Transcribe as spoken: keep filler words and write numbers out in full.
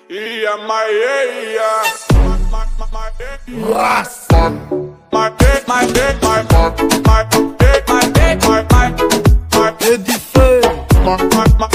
Yeah, my yeah. Rasta. My dick, my dick, my my my dick, my dick, my my my Eddie Feu. my my